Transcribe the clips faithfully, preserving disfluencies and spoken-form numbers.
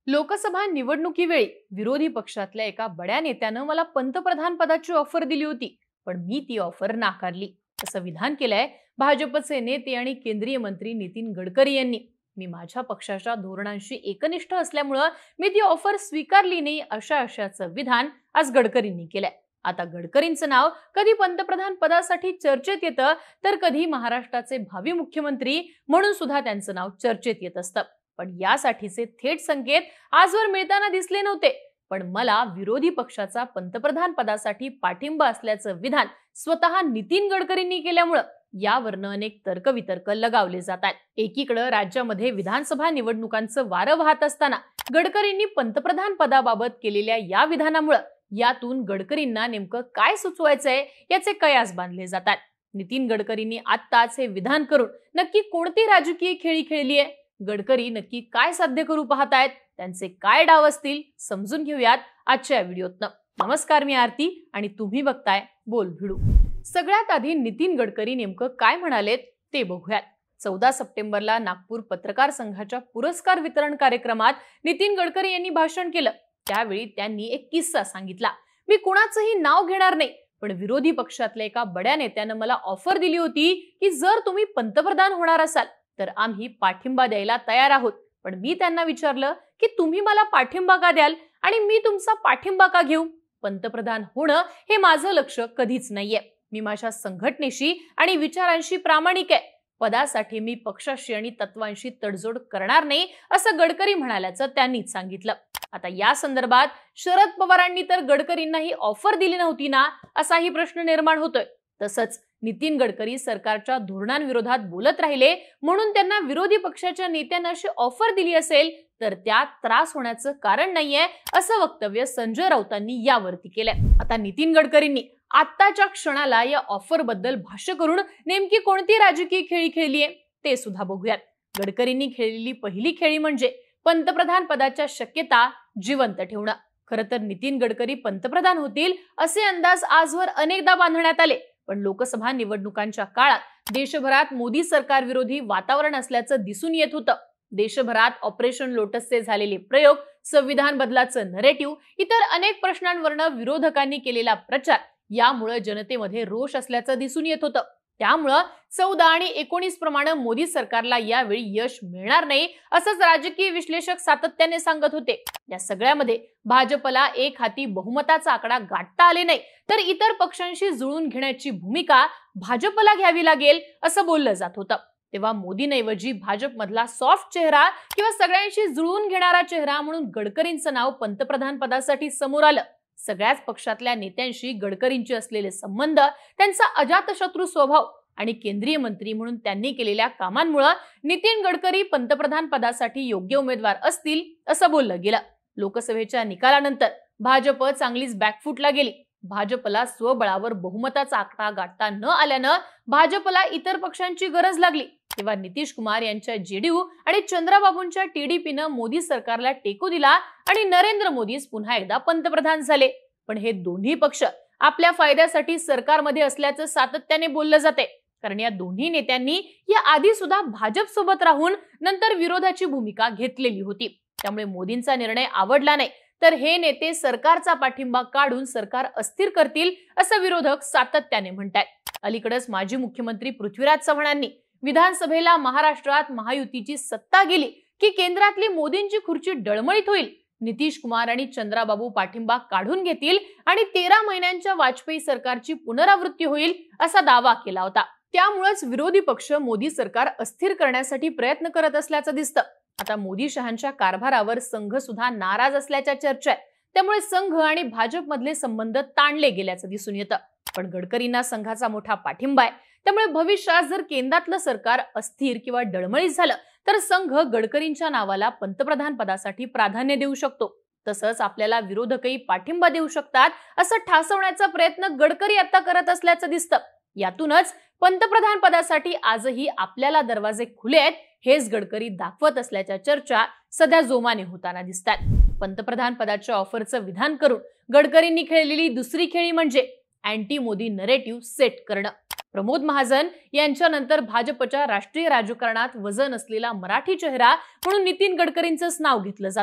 लोकसभा निवडणुकीवेळी विरोधी पक्षातल्या एका बड्या नेत्यानं मला पंतप्रधान पदाची ऑफर दिली होती, पण मी ती ऑफर नाकारली असं विधान केलंय भाजपचे नेते आणि केंद्रीय मंत्री नितीन गडकरी यांनी। मी माझ्या पक्षाच्या धोरणांशी एकनिष्ठ असल्यामुळे मी ती ऑफर स्वीकारली नाही अशा आशयाचं विधान आज गडकरींनी केलंय। आता गडकरींचं नाव कधी पंतप्रधान पदासाठी चर्चेत येतं तर कधी महाराष्ट्राचे भावी मुख्यमंत्री म्हणून सुद्धा त्यांचं नाव चर्चेत येत असतं, पण यासाठीचे थेट संकेत आजवर मिळताना दिसले नव्हते। पण मला विरोधी पक्षाचा पंतप्रधान पदासाठी पाठिंबा असल्याचं विधान स्वतः नितीन गडकरींनी केल्यामुळे यावरनं अनेक तर्कवितर्क लगावले जातात। एकीकडे राज्यामध्ये विधानसभा निवडणुकांचं वारं वाहत असताना गडकरींनी पंतप्रधान पदाबाबत केलेल्या या विधानामुळे यातून गडकरींना नेमकं काय सुचवायचंय याचे कयास बांधले जातात। नितीन गडकरींनी आत्ताच हे विधान करून नक्की कोणती राजकीय खेळी खेळलीये, गडकरी नक्की काय साध्य करू पाहतायत, त्यांचे काय डाव असतील समजून घेऊयात आजच्या व्हिडिओतनं। नमस्कार, मी आरती आणि तुम्ही बघताय बोल भिडू। सगळ्यात आधी नितीन गडकरी नेमकं काय म्हणालेत ते बघूयात। चौदा सप्टेंबरला नागपूर पत्रकार संघाच्या पुरस्कार वितरण कार्यक्रमात नितीन गडकरी यांनी भाषण केलं। त्यावेळी त्यांनी एक किस्सा सांगितला। मी कुणाचंही नाव घेणार नाही, पण विरोधी पक्षातल्या एका बड्या नेत्यानं मला ऑफर दिली होती की जर तुम्ही पंतप्रधान होणार असाल तर आम्ही पाठिंबा द्यायला तयार आहोत। पण मी त्यांना विचारलं की तुम्ही मला पाठिंबा का द्याल आणि मी तुमचा पाठिंबा का घेऊ? पंतप्रधान होणं हे माझं लक्ष कधीच नाहीये। मी माझ्या संघटनेशी आणि विचारांशी प्रामाणिक आहे। पदासाठी मी पक्षाशी आणि तत्वांशी तडजोड करणार नाही असं गडकरी म्हणाल्याचं त्यांनीच सांगितलं। आता या संदर्भात शरद पवारांनी तर गडकरींना ही ऑफर दिली नव्हती ना असाही प्रश्न निर्माण होतोय। तसंच नितीन गडकरी सरकारच्या धोरणांविरोधात बोलत राहिले म्हणून त्यांना विरोधी पक्षाच्या नेत्यांना अशी ऑफर दिली असेल तर त्यात त्रास होण्याचं कारण नाहीये असं वक्तव्य संजय राऊतांनी यावरती केलंय। आता नितीन गडकरींनी आत्ताच्या क्षणाला या ऑफर बद्दल भाष्य करून नेमकी कोणती राजकीय खेळी खेळलीये ते सुद्धा बघूयात। गडकरींनी खेळलेली पहिली खेळी म्हणजे पंतप्रधान पदाच्या शक्यता जिवंत ठेवणं। खरं तर नितीन गडकरी पंतप्रधान होतील असे अंदाज आजवर अनेकदा बांधण्यात आले, पण लोकसभा निवडणुकांच्या काळात देशभरात मोदी सरकार विरोधी वातावरण असल्याचं दिसून येत होतं। देशभरात ऑपरेशन लोटसचे झालेले प्रयोग, संविधान बदलाचं नरेटिव्ह, इतर अनेक प्रश्नांवरनं विरोधकांनी केलेला प्रचार यामुळे जनतेमध्ये रोष असल्याचं दिसून येत होतं। त्यामुळं चौदा आणि एकोणीस प्रमाणे मोदी सरकारला यावेळी यश मिळणार नाही असंच राजकीय विश्लेषक सातत्याने सांगत होते। या सगळ्यामध्ये भाजपला एक हाती बहुमताचा आकडा गाठता आले नाही तर इतर पक्षांशी जुळून घेण्याची भूमिका भाजपला घ्यावी लागेल असं बोललं जात होतं। तेव्हा मोदींऐवजी भाजपमधला सॉफ्ट चेहरा किंवा सगळ्यांशी जुळवून घेणारा चेहरा म्हणून गडकरींचं नाव पंतप्रधान पदासाठी समोर आलं। सगळ्याच पक्षातल्या नेत्यांशी गडकरींचे असलेले संबंध, त्यांचा अजातशत्रू स्वभाव आणि केंद्रीय मंत्री म्हणून त्यांनी केलेल्या कामांमुळे नितीन गडकरी पंतप्रधान पदासाठी योग्य उमेदवार असतील असं बोललं गेलं। लोकसभेच्या निकालानंतर भाजप चांगलीच बॅकफुटला गेली। भाजपला स्वबळावर बहुमताचा आकडा गाठता न आल्यानं भाजपला इतर पक्षांची गरज लागली। तेव्हा नितीश कुमार यांच्या जेडीयू आणि चंद्राबाबूंच्या टीडीपीनं मोदी सरकारला टेको दिला आणि नरेंद्र मोदीच पुन्हा एकदा पंतप्रधान झाले। पण हे दोन्ही पक्ष आपल्या फायद्यासाठी सरकारमध्ये असल्याचं सातत्याने बोललं जाते, कारण या दोन्ही नेत्यांनी या आधी सुद्धा भाजप सोबत राहून नंतर विरोधाची भूमिका घेतलेली होती। त्यामुळे मोदींचा निर्णय आवडला नाही तर हे नेते सरकारचा पाठिंबा काढून सरकार अस्थिर करतील असं विरोधक सातत्याने म्हणतात। अलीकडेच माजी मुख्यमंत्री पृथ्वीराज चव्हाणांनी विधानसभेला महाराष्ट्रात महायुतीची सत्ता गेली की केंद्रातली मोदींची खुर्ची डळमळीत होईल, नितीश कुमार आणि चंद्राबाबू पाठिंबा काढून घेतील आणि तेरा महिन्यांच्या वाजपेयी सरकारची पुनरावृत्ती होईल असा दावा केला होता। त्यामुळेच विरोधी पक्ष मोदी सरकार अस्थिर करण्यासाठी प्रयत्न करत असल्याचं दिसतं। आता मोदी शहांच्या कारभारावर संघ सुद्धा नाराज असल्याच्या चर्चा आहेत, त्यामुळे संघ आणि भाजपमधले संबंध ताणले गेल्याचं दिसून येतं। पण गडकरींना संघाचा मोठा पाठिंबा आहे, त्यामुळे भविष्यात जर केंद्रातलं सरकार अस्थिर किंवा डळमळीत झालं तर संघ गडकरींच्या नावाला पंतप्रधान पदासाठी प्राधान्य देऊ शकतो। तसंच आपल्याला विरोधकही पाठिंबा देऊ शकतात असं ठासवण्याचा प्रयत्न गडकरी आता करत असल्याचं दिसतं। यातूनच पंतप्रधान पदासाठी आजही आपल्याला दरवाजे खुले आहेत हेच गडकरी दाखवत असल्याच्या चर्चा सध्या जोमाने होताना दिसतात। पंतप्रधान पदाच्या ऑफरचं विधान करून गडकरींनी खेळलेली दुसरी खेळी म्हणजे अँटी मोदी नरेटिव्ह सेट करणं। प्रमोद महाजन यांच्यानंतर भाजपच्या राष्ट्रीय राजकारणात वजन असलेला मराठी चेहरा म्हणून नितीन गडकरींचंच नाव घेतलं जातं।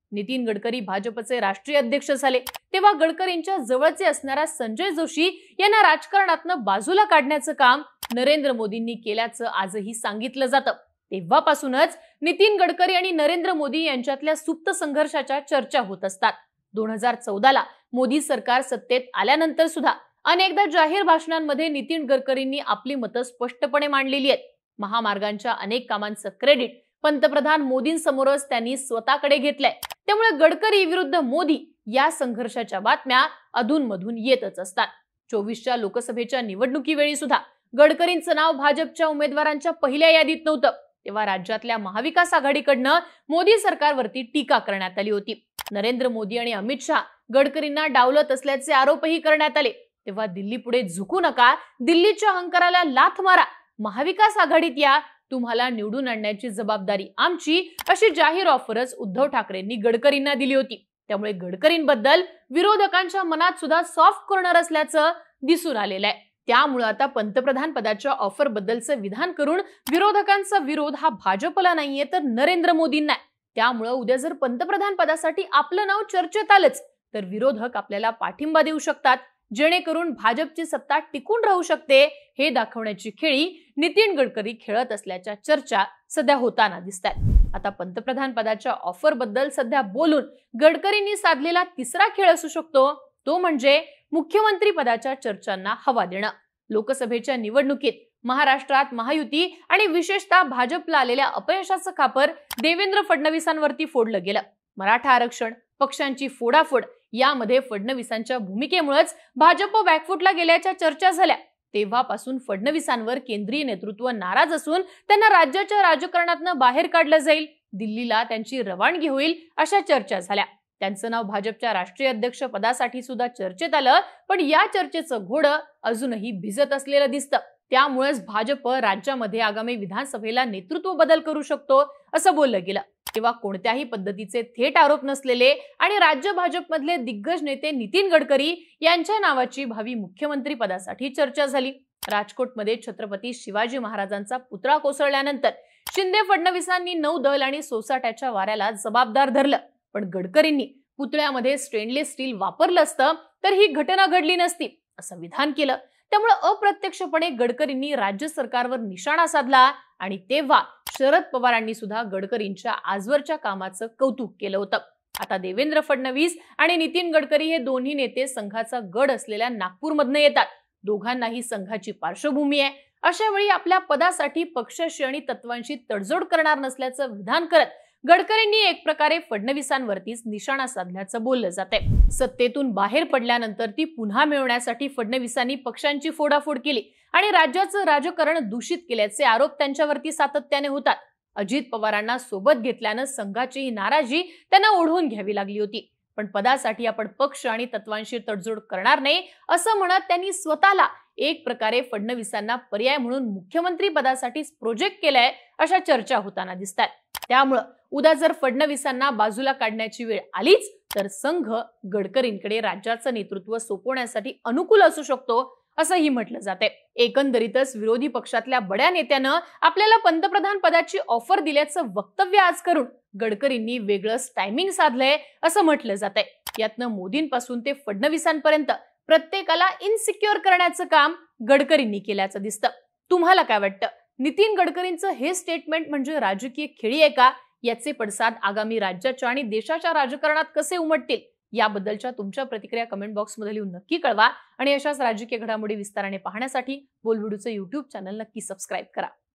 नितीन गडकरी भाजपचे राष्ट्रीय अध्यक्ष झाले तेव्हा गडकरींच्या जवळचे असणारा संजय जोशी यांना राजकारणातनं बाजूला काढण्याचं काम नरेंद्र मोदींनी केल्याचं आजही सांगितलं जातं। तेव्हापासूनच नितीन गडकरी आणि नरेंद्र मोदी यांच्यातल्या सुप्त संघर्षाच्या चर्चा होत असतात। दोन हजार चौदा ला मोदी सरकार सत्तेत आल्यानंतर सुद्धा अनेकदा जाहीर भाषणांमध्ये नितीन गडकरींनी आपली मतं स्पष्टपणे मांडलेली आहेत। महामार्गांच्या अनेक कामांचं क्रेडिट पंतप्रधान मोदींसमोरच त्यांनी स्वतःकडे घेतलंय। त्यामुळे गडकरी विरुद्ध मोदी या संघर्षाच्या बातम्या अधूनमधून येतच असतात। चोवीसच्या लोकसभेच्या निवडणुकीवेळी सुद्धा गडकरींचं नाव भाजपच्या उमेदवारांच्या पहिल्या यादीत नव्हतं। तेव्हा राज्यातल्या महाविकास आघाडीकडनं मोदी सरकारवरती टीका करण्यात आली होती। नरेंद्र मोदी आणि अमित शहा गडकरींना डावलत असल्याचे आरोपही करण्यात आले। तेव्हा दिल्ली पुढे झुकू नका, दिल्लीच्या अहंकाराला लाथ मारा, महाविकास आघाडीत या, तुम्हाला निवडून आणण्याची जबाबदारी आमची, अशी जाहीर ऑफरच उद्धव ठाकरेंनी गडकरींना दिली होती। त्यामुळे गडकरींबद्दल विरोधकांच्या मनात सुद्धा सॉफ्ट कॉर्नर असल्याचं दिसून आलेलं आहे। त्यामुळे आता पंतप्रधान पदाच्या ऑफर बद्दलचं विधान करून विरोधकांचा विरोध हा भाजपला नाहीये तर नरेंद्र मोदींना आहे। त्यामुळे उद्या जर पंतप्रधान पदासाठी आपलं नाव चर्चेत आलंच तर विरोधक आपल्याला पाठिंबा देऊ शकतात, जेणेकरून भाजपची सत्ता टिकून राहू शकते हे दाखवण्याची खेळी नितीन गडकरी खेळत असल्याच्या चर्चा सध्या होताना दिसतात। आता पंतप्रधान पदाच्या ऑफर बद्दल सध्या बोलून गडकरींनी साधलेला तिसरा खेळ असू शकतो तो म्हणजे मुख्यमंत्री पदाच्या चर्चांना हवा देणं। लोकसभेच्या निवडणुकीत महाराष्ट्रात महायुती आणि विशेषतः भाजपला आलेल्या अपयशाचं खापर देवेंद्र फडणवीसांवरती फोडलं गेलं। मराठा आरक्षण, पक्षांची फोडाफोड यामध्ये फडणवीसांच्या भूमिकेमुळेच भाजप बॅकफुटला गेल्याच्या चर्चा झाल्या। तेव्हापासून फडणवीसांवर केंद्रीय नेतृत्व नाराज असून त्यांना राज्याच्या राजकारणातून बाहेर काढलं जाईल, दिल्लीला त्यांची रवानगी होईल अशा चर्चा झाल्या। त्यांचं नाव भाजपच्या राष्ट्रीय अध्यक्ष पदासाठी सुद्धा चर्चेत आलं, पण या चर्चेचं घोडं अजूनही भिजत असलेलं दिसतं। त्यामुळेच भाजप राज्यामध्ये आगामी विधानसभेला नेतृत्व बदल करू शकतो असं बोललं गेलं। तेव्हा कोणत्याही पद्धतीचे थेट आरोप नसलेले आणि राज्य भाजपमधले दिग्गज नेते नितीन गडकरी यांच्या नावाची भावी मुख्यमंत्री पदासाठी चर्चा झाली। राजकोटमध्ये छत्रपती शिवाजी महाराजांचा पुतळा कोसळल्यानंतर शिंदे फडणवीसांनी नौदल आणि सोसाट्याच्या वाऱ्याला जबाबदार धरलं, पण गडकरींनी पुतळ्यामध्ये स्टेनलेस स्टील वापरलं असतं तर ही घटना घडली नसती असं विधान केलं। त्यामुळे अप्रत्यक्षपणे गडकरींनी राज्य सरकारवर निशाणा साधला आणि तेव्हा शरद पवारांनी सुद्धा गडकरींच्या आजवरच्या कामाचं कौतुक केलं होतं। आता देवेंद्र फडणवीस आणि नितीन गडकरी हे दोन्ही नेते संघाचा गड असलेल्या नागपूरमधनं येतात। दोघांनाही संघाची पार्श्वभूमी आहे। अशा वेळी आपल्या पदासाठी पक्षाशी आणि तत्वांशी तडजोड करणार नसल्याचं विधान करत गडकरींनी एक प्रकारे फडणवीसांवरतीच निशाणा साधल्याचं बोललं जाते। सत्तेतून बाहेर पडल्यानंतर ती पुन्हा मिळवण्यासाठी फडणवीसांनी पक्षांची फोडाफोड केली आणि राज्याचं राजकारण दूषित केल्याचे आरोप त्यांच्यावरती सातत्याने होतात। अजित पवारांना सोबत घेतल्यानं संघाची ही नाराजी त्यांना ओढवून घ्यावी लागली होती, पण पदासाठी आपण पक्ष आणि तत्वांशी तडजोड करणार नाही असं म्हणत त्यांनी स्वतःला एक प्रकारे फडणवीसांना पर्याय म्हणून मुख्यमंत्री पदासाठी प्रोजेक्ट केलाय अशा चर्चा होताना दिसतात। त्यामुळे उद्या जर फडणवीसांना बाजूला काढण्याची वेळ आलीच तर संघ गडकरींकडे राज्याचं नेतृत्व सोपवण्यासाठी अनुकूल असू शकतो असंही म्हटलं जाते। एकंदरीतच विरोधी पक्षातल्या बड्या नेत्यानं आपल्याला पंतप्रधान पदाची ऑफर दिल्याचं वक्तव्य आज करून गडकरींनी वेगळंच टायमिंग साधलंय असं म्हटलं जातंय। यातनं मोदींपासून ते फडणवीसांपर्यंत प्रत्येकाला इनसिक्युअर करण्याचं काम गडकरींनी केल्याचं दिसतं। तुम्हाला काय वाटतं? नितीन गडकरींचं हे स्टेटमेंट म्हणजे राजकीय खेळी आहे का? याचे पडसाद आगामी राज्याच्या आणि देशाच्या राजकारणात कसे उमटतील याबद्दलच्या तुमच्या प्रतिक्रिया कमेंट बॉक्समध्ये लिहून नक्की कळवा आणि अशाच राजकीय घडामोडी विस्ताराने पाहण्यासाठी बोलबिडूचं युट्यूब चॅनल नक्की सबस्क्राईब करा।